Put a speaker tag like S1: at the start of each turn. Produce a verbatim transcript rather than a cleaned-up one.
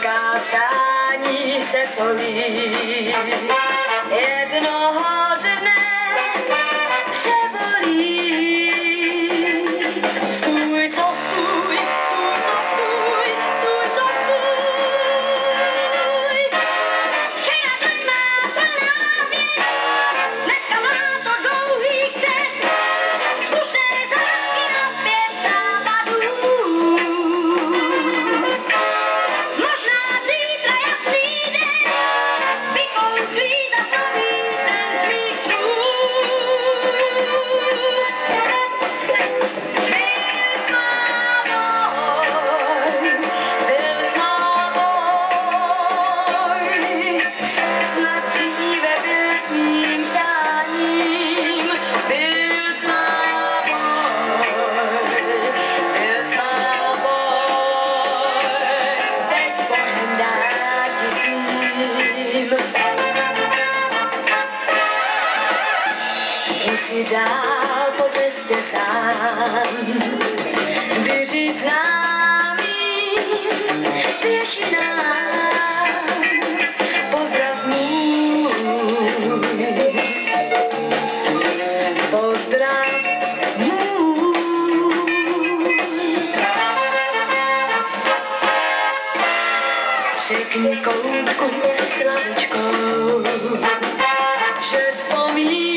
S1: lidská přání se solí. Jednoho dne převolí. Stůj, co stůj, stůj, co stůj, stůj, co stůj. Včera tma plná hvězd, dneska má to dlouhých cest. Vzdušné zámky na pět západů. Možná zítra jasný den vykouzlí zas nový sen z mých snů. Jsi dál po cestě sám, vyřiď známým pěšinám, pozdrav můj, pozdrav můj. Řekni koutku s lavičkou, že vzpomínáš